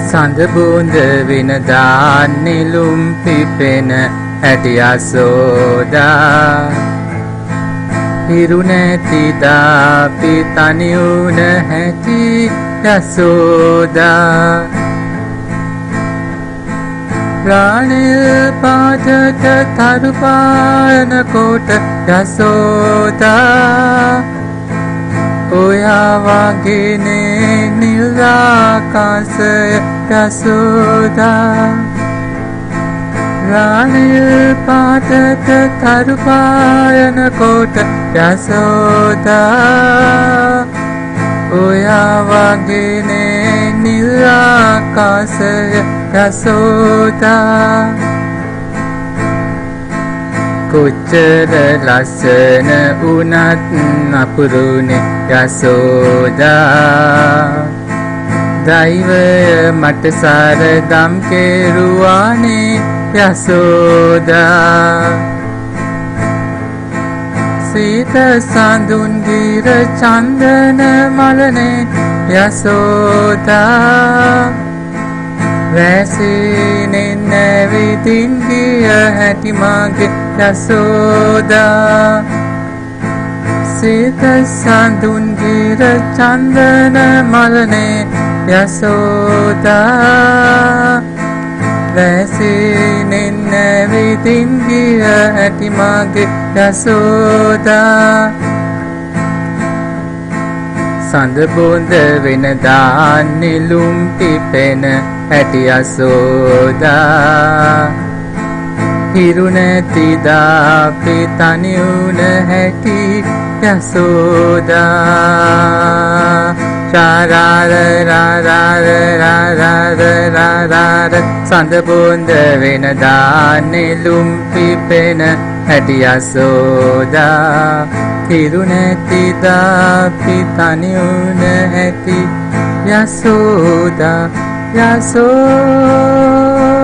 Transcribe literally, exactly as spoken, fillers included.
සඳ බෝඳ වෙන දාන් නිලුම් පිපෙන හැටි යසෝදා හිරු නැති දාපි තනි වුණ හැටි යසෝදා රාණය පාටට තරු පායන කොට යසෝදා ඔයා වගේනේ නිල් ආකාශය යසෝදා රාණය පාටට තරු පායන කොට යසෝදා ඔයා වගේනේ නිල් ආකාශය යසෝදා කොච්චර ලස්සන වුණත් අපුරුනේ යසෝදා දෛවය මට සරදම් කෙරුවානේ යසෝදා සීත සඳුන් ගිර චන්දන මලනේ යසෝදා වැසිනේ නැවිදින් ගිය හැටි මගේ යසෝදා සීත සඳුන් ගිර චන්දන මලනේ යසෝදා වැසිනේ නැවිදින් ගිය හැටි මගේ යසෝදා සඳ බෝඳ වෙන දාන් නිලුම් පිපෙන හැටි යසෝදා හිරු නැති දාපි තනි වුණ හැටි යසෝදා චාරාර රාරාර රාරාර රාරාර සඳ බෝඳ වෙන දාන් නිලුම් පිපෙන හැටි යසෝදා හිරු නැති දාපි තනි වුණ හැටි යසෝදා යසෝදා